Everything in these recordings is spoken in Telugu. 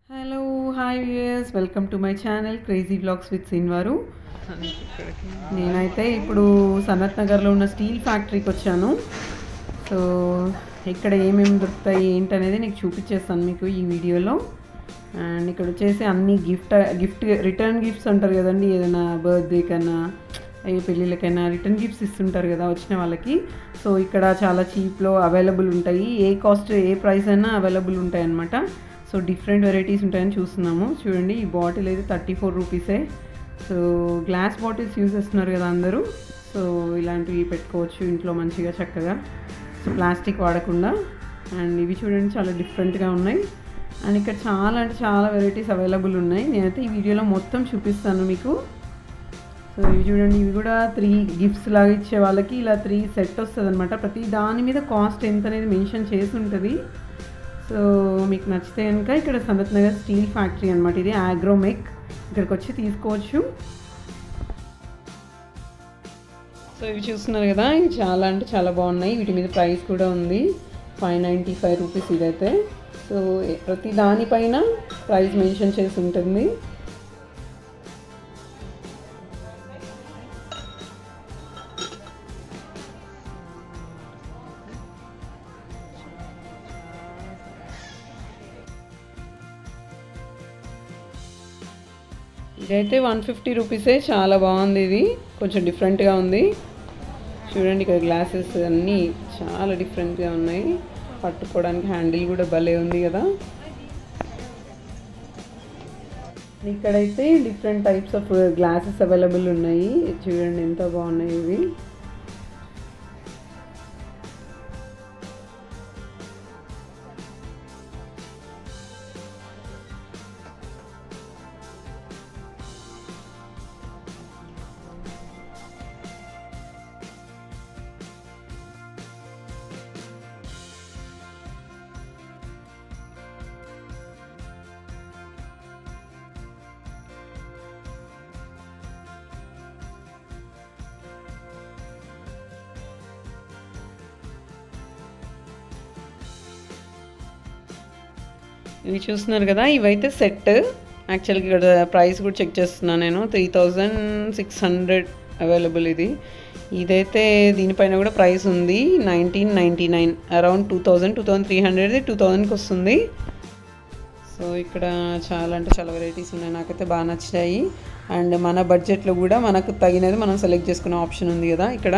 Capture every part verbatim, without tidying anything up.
Hello hi viewers welcome to my channel crazy vlogs with సిన్వారు. నేనైతే ఇప్పుడు సనత్ నగర్లో ఉన్న స్టీల్ ఫ్యాక్టరీకి వచ్చాను. సో ఇక్కడ ఏమేమి దొరుకుతాయి ఏంటనేది నీకు చూపించేస్తాను మీకు ఈ వీడియోలో. అండ్ ఇక్కడ వచ్చేసి అన్ని గిఫ్ట్ గిఫ్ట్ రిటర్న్ గిఫ్ట్స్ అంటారు కదండి, ఏదైనా బర్త్డే కన్నా ఏ పెళ్ళిళ్ళకైనా రిటర్న్ గిఫ్ట్స్ ఇస్తుంటారు కదా వచ్చిన వాళ్ళకి. సో ఇక్కడ చాలా చీప్లో అవైలబుల్ ఉంటాయి, ఏ కాస్ట్ ఏ ప్రైస్ అయినా అవైలబుల్ ఉంటాయి అన్నమాట. సో డిఫరెంట్ వెరైటీస్ ఉంటాయని చూస్తున్నాము. చూడండి, ఈ బాటిల్ అయితే థర్టీ ఫోర్ రూపీసే. సో గ్లాస్ బాటిల్స్ యూజ్ చేస్తున్నారు కదా అందరూ. సో ఇలాంటివి పెట్టుకోవచ్చు ఇంట్లో మంచిగా చక్కగా, సో ప్లాస్టిక్ వాడకుండా. అండ్ ఇవి చూడండి చాలా డిఫరెంట్గా ఉన్నాయి. అండ్ ఇక్కడ చాలా అంటే చాలా వెరైటీస్ అవైలబుల్ ఉన్నాయి. నేనైతే ఈ వీడియోలో మొత్తం చూపిస్తాను మీకు. సో ఇవి చూడండి, ఇవి కూడా త్రీ గిఫ్ట్స్ లాగా ఇచ్చే వాళ్ళకి ఇలా త్రీ సెట్ వస్తుంది అనమాట. ప్రతి దాని మీద కాస్ట్ ఎంత అనేది మెన్షన్ చేసి ఉంటుంది. సో మీకు నచ్చితే కనుక ఇక్కడ సనత్ నగర్ స్టీల్ ఫ్యాక్టరీ అనమాట, ఇది ఆగ్రోమెక్. ఇక్కడికి వచ్చి తీసుకోవచ్చు. సో ఇవి చూస్తున్నారు కదా, ఇవి చాలా అంటే చాలా బాగున్నాయి. వీటి మీద ప్రైస్ కూడా ఉంది, ఫైవ్ నైంటీ ఫైవ్ రూపీస్ ఇదైతే. సో ప్రతి దానిపైన ప్రైస్ మెన్షన్ చేసి ఉంటుంది. ఇదైతే వన్ ఫిఫ్టీ రూపీసే, చాలా బాగుంది. ఇది కొంచెం డిఫరెంట్గా ఉంది. చూడండి ఇక్కడ గ్లాసెస్ అన్నీ చాలా డిఫరెంట్గా ఉన్నాయి. పట్టుకోవడానికి హ్యాండిల్ కూడా భలే ఉంది కదా. ఇక్కడైతే different types of glasses available ఉన్నాయి. చూడండి ఎంత బాగున్నాయి ఇవి. ఇవి చూస్తున్నారు కదా, ఇవైతే సెట్. యాక్చువల్గా ఇక్కడ ప్రైస్ కూడా చెక్ చేస్తున్నాను నేను, three thousand six hundred available ఇది. ఇదైతే దీనిపైన కూడా ప్రైస్ ఉంది, nineteen ninety nine around two thousand two thousand three hundred two థౌజండ్కి వస్తుంది. సో ఇక్కడ చాలా అంటే చాలా వెరైటీస్ ఉన్నాయి, నాకైతే బాగా నచ్చాయి. అండ్ మన బడ్జెట్లో కూడా మనకు తగినది మనం సెలెక్ట్ చేసుకునే ఆప్షన్ ఉంది కదా ఇక్కడ.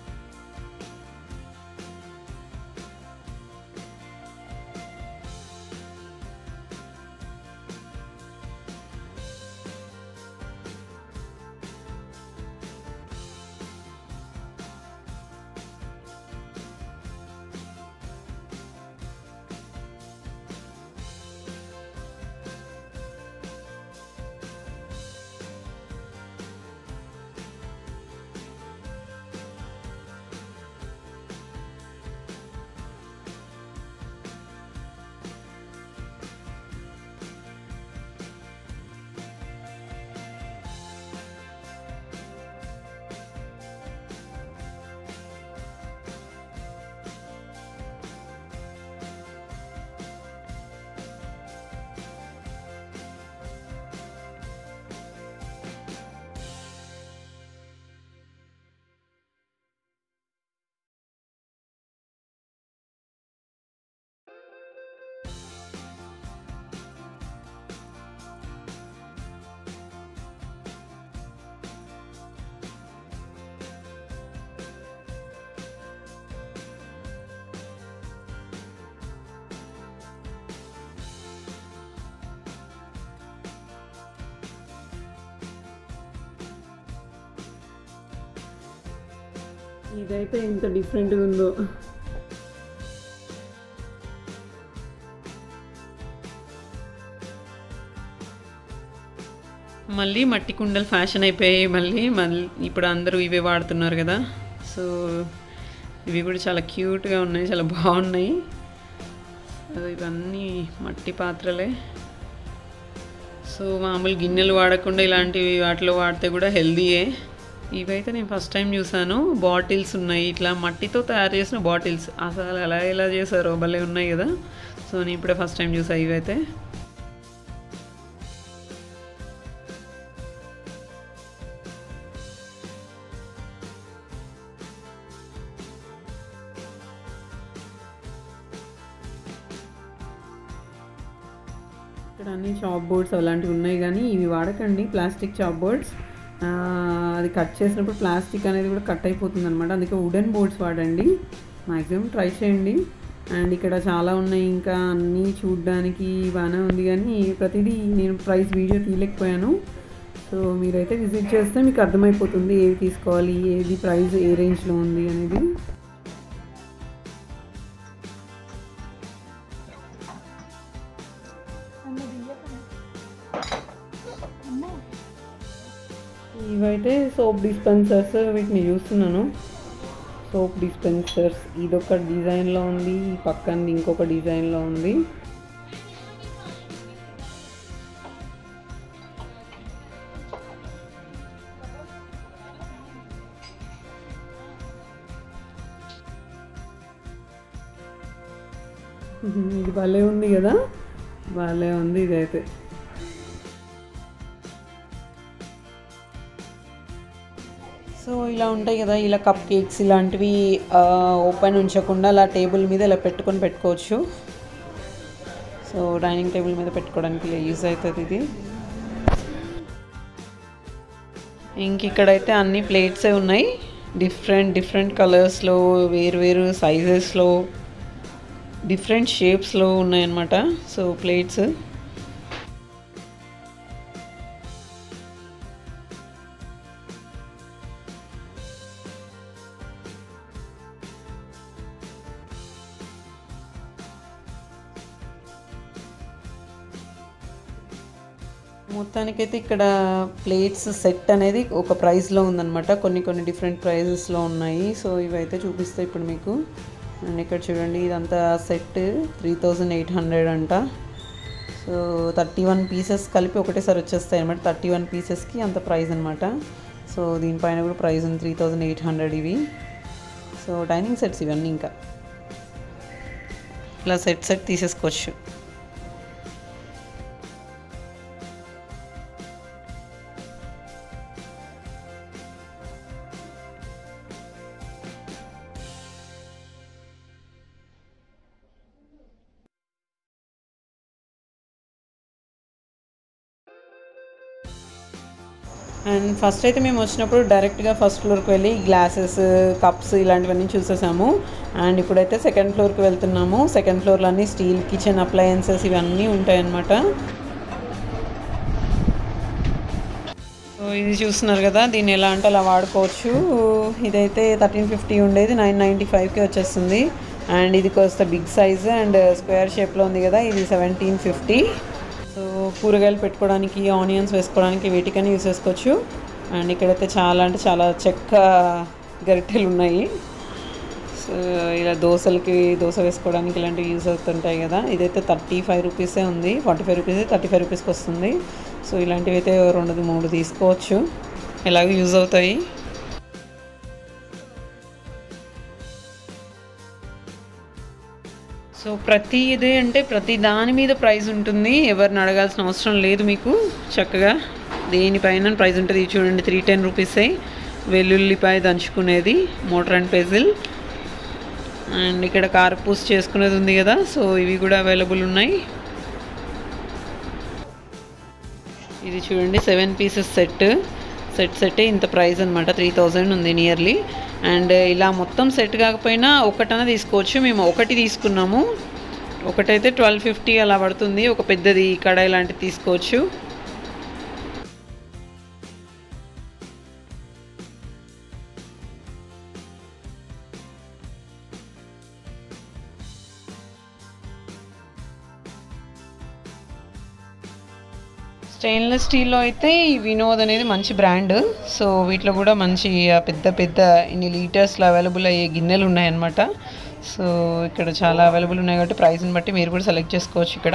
ఇదైతే ఎంత డిఫరెంట్గా ఉందో. మళ్ళీ మట్టి కుండలు ఫ్యాషన్ అయిపోయాయి. మళ్ళీ మళ్ళీ ఇప్పుడు అందరూ ఇవే వాడుతున్నారు కదా. సో ఇవి కూడా చాలా క్యూట్గా ఉన్నాయి, చాలా బాగున్నాయి. ఇవన్నీ మట్టి పాత్రలే. సో మామూలు గిన్నెలు వాడకుండా ఇలాంటివి వాటిలో వాడితే కూడా హెల్దీయే. ఇవైతే నేను ఫస్ట్ టైం చూసాను. బాటిల్స్ ఉన్నాయి, ఇట్లా మట్టితో తయారు చేసిన బాటిల్స్. అసలు ఎలా ఎలా చేశారో భలే ఉన్నాయి కదా. సో నేను ఇప్పుడే ఫస్ట్ టైం చూసాను ఇవైతే. ఇక్కడ అన్ని చాప్ బోర్డ్స్ అలాంటివి ఉన్నాయి, కానీ ఇవి వాడకండి, ప్లాస్టిక్ చాప్ బోర్డ్స్. అది కట్ చేసినప్పుడు ప్లాస్టిక్ అనేది కూడా కట్ అయిపోతుంది అనమాట. అందుకే వుడెన్ బోర్డ్స్ వాడండి, మ్యాక్సిమం ట్రై చేయండి. అండ్ ఇక్కడ చాలా ఉన్నాయి, ఇంకా అన్నీ చూడడానికి బాగానే ఉంది, కానీ ప్రతిదీ నేను ప్రైస్ వీడియో తీయలేకపోయాను. సో మీరైతే విజిట్ చేస్తే మీకు అర్థమైపోతుంది ఏవి తీసుకోవాలి, ఏది ప్రైస్ ఏ రేంజ్లో ఉంది అనేది. ఇవైతే సోప్ డిస్పెన్సర్స్, వీటిని చూస్తున్నాను. సోప్ డిస్పెన్సర్స్ ఇదొక డిజైన్లో ఉంది, ఈ పక్కన ఇంకొక డిజైన్లో ఉంది. ఇది భలే ఉంది కదా, భలే ఉంది ఇదైతే. సో ఇలా ఉంటాయి కదా, ఇలా కప్ కేక్స్ ఇలాంటివి ఓపెన్ ఉంచకుండా అలా టేబుల్ మీద ఇలా పెట్టుకొని పెట్టుకోవచ్చు. సో డైనింగ్ టేబుల్ మీద పెట్టుకోవడానికి ఇలా యూజ్ అవుతుంది ఇది. ఇంక ఇక్కడైతే అన్ని ప్లేట్సే ఉన్నాయి, డిఫరెంట్ డిఫరెంట్ కలర్స్లో, వేరు వేరు సైజెస్లో, డిఫరెంట్ షేప్స్లో ఉన్నాయన్నమాట. సో ప్లేట్స్ మొత్తానికైతే ఇక్కడ ప్లేట్స్ సెట్ అనేది ఒక ప్రైస్లో ఉందన్నమాట, కొన్ని కొన్ని డిఫరెంట్ ప్రైజెస్లో ఉన్నాయి. సో ఇవైతే చూపిస్తాయి ఇప్పుడు మీకు. అండ్ ఇక్కడ చూడండి, ఇదంతా set three thousand eight hundred అంట. సో థర్టీ వన్ పీసెస్ కలిపి ఒకటేసారి వచ్చేస్తాయి అనమాట, థర్టీ వన్ పీసెస్కి అంత ప్రైస్ అనమాట. సో దీనిపైన కూడా ప్రైస్ ఉంది త్రీ థౌజండ్ ఎయిట్ హండ్రెడ్ ఇవి. సో డైనింగ్ సెట్స్ ఇవన్నీ ఇంకా ఇలా సెట్ సెట్ తీసేసుకోవచ్చు. అండ్ ఫస్ట్ అయితే మేము వచ్చినప్పుడు డైరెక్ట్గా ఫస్ట్ ఫ్లోర్కి వెళ్ళి గ్లాసెస్, కప్స్ ఇలాంటివన్నీ చూసేసాము. అండ్ ఇప్పుడైతే సెకండ్ ఫ్లోర్కి వెళ్తున్నాము. సెకండ్ ఫ్లోర్లో అన్నీ స్టీల్ కిచెన్ అప్లయన్సెస్ ఇవన్నీ ఉంటాయన్నమాట. సో ఇది చూస్తున్నారు కదా, దీన్ని ఎలా అంటే అలా వాడుకోవచ్చు. ఇదైతే థర్టీన్ ఫిఫ్టీ ఉండేది నైన్ నైంటీ ఫైవ్కి వచ్చేస్తుంది. అండ్ ఇది కాస్త బిగ్ సైజ్ అండ్ స్క్వేర్ షేప్లో ఉంది కదా, ఇది సెవెంటీన్ ఫిఫ్టీ. సో కూరగాయలు పెట్టుకోవడానికి, ఆనియన్స్ వేసుకోవడానికి వీటికని యూస్ చేసుకోవచ్చు. అండ్ ఇక్కడైతే చాలా అంటే చాలా చెక్క గరిటెలు ఉన్నాయి. సో ఇలా దోశలకి దోశ వేసుకోవడానికి ఇలాంటివి యూస్ అవుతుంటాయి కదా. ఇదైతే థర్టీ ఫైవ్ రూపీసే ఉంది, forty five rupees thirty five రూపీస్కి వస్తుంది. సో ఇలాంటివి అయితే రెండు మూడు తీసుకోవచ్చు, ఎలాగో యూజ్ అవుతాయి. సో ప్రతి ఇదే అంటే ప్రతి దాని మీద ప్రైస్ ఉంటుంది, ఎవరిని అడగాల్సిన అవసరం లేదు మీకు. చక్కగా దేనిపైన ప్రైస్ ఉంటుంది. చూడండి, త్రీ టెన్ రూపీసే వెల్లుల్లిపాయ దంచుకునేది, మోటర్ అండ్ పెజిల్. అండ్ ఇక్కడ కారపూస చేసుకునేది ఉంది కదా, సో ఇవి కూడా అవైలబుల్ ఉన్నాయి. ఇది చూడండి, seven pieces set set set ఇంత ప్రైస్ అనమాట, త్రీ థౌజండ్ ఉంది నియర్లీ. అండ్ ఇలా మొత్తం సెట్ కాకపోయినా ఒకటన తీసుకోవచ్చు. మేము ఒకటి తీసుకున్నాము, ఒకటైతే ట్వెల్వ్ ఫిఫ్టీ అలా పడుతుంది. ఒక పెద్దది కడాయి లాంటిది తీసుకోవచ్చు. స్టెయిన్లెస్ స్టీల్లో అయితే ఈ వినోద్ అనేది మంచి బ్రాండ్. సో వీటిలో కూడా మంచి పెద్ద పెద్ద ఇన్ని లీటర్స్లో అవైలబుల్ అయ్యే గిన్నెలు ఉన్నాయన్నమాట. సో ఇక్కడ చాలా అవైలబుల్ ఉన్నాయి కాబట్టి ప్రైస్ని బట్టి మీరు కూడా సెలెక్ట్ చేసుకోవచ్చు ఇక్కడ.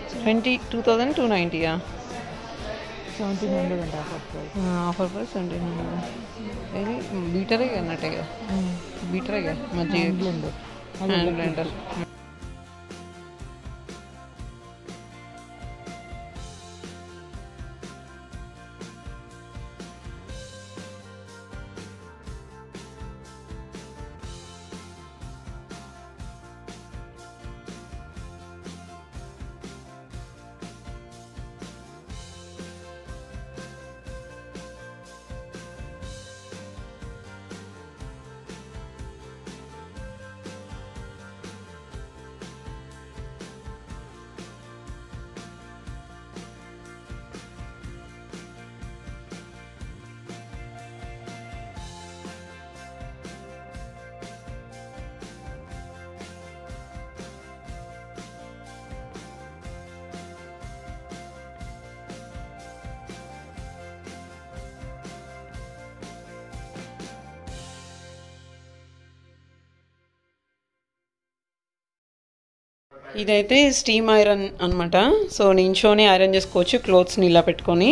ట్వంటీ టూ థౌజండ్ టూ నైంటీయా సెవెంటీన్ హండ్రెడ్ అండి offer price. Offer price seventeen hundred. ఇది బీటరే అన్నట్టే కదా, బీటరే కదా మజ్జిగ బ్లెండర్ హ్యాండ్ బ్లెండర్. ఇదైతే స్టీమ్ ఐరన్ అనమాట. సో నించోనే ఐరన్ చేసుకోవచ్చు క్లోత్స్ని ఇలా పెట్టుకొని.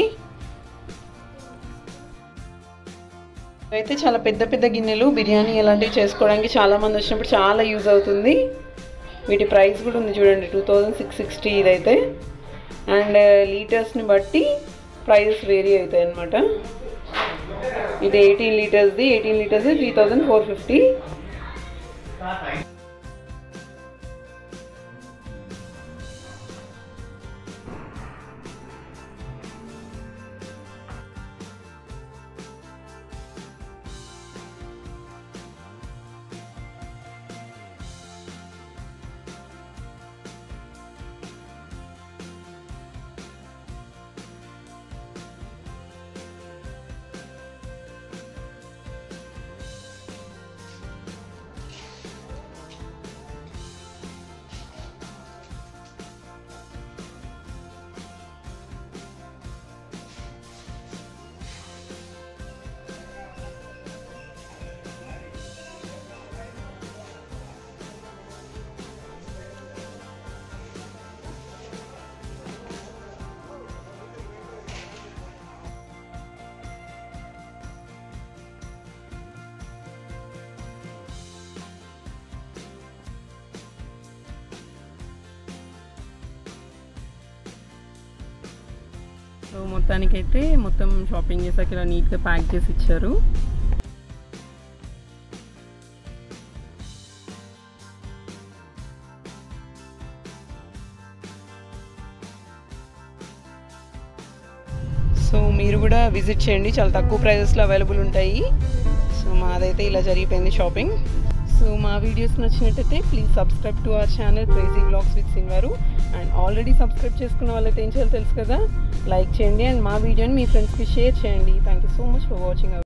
అయితే చాలా పెద్ద పెద్ద గిన్నెలు, బిర్యానీ అలాంటివి చేసుకోవడానికి చాలామంది వచ్చినప్పుడు చాలా యూజ్ అవుతుంది. వీటి ప్రైస్ కూడా ఉంది చూడండి, టూ థౌజండ్ సిక్స్ సిక్స్టీ ఇదైతే. అండ్ లీటర్స్ని బట్టి ప్రైజెస్ వేరీ అవుతాయి అన్నమాట. ఇది ఎయిటీన్ లీటర్స్ది, eighteen litres three thousand four fifty. So మొత్తానికైతే మొత్తం షాపింగ్ చేసాక ఇలా నీట్గా ప్యాక్ చేసి ఇచ్చారు. సో మీరు కూడా విజిట్ చేయండి, చాలా తక్కువ ప్రైజెస్లో అవైలబుల్ ఉంటాయి. సో మాదైతే ఇలా జరిగిపోయింది షాపింగ్. సో మా వీడియోస్ నచ్చినట్టయితే please subscribe to our channel crazy vlogs with సిన్వారు. అండ్ ఆల్రెడీ సబ్స్క్రైబ్ చేసుకున్న వాళ్ళైతే ఏం చేయాలో తెలుసు కదా, లైక్ చేయండి అండ్ మా వీడియోని మీ ఫ్రెండ్స్కి షేర్ చేయండి. Thank you so much for watching.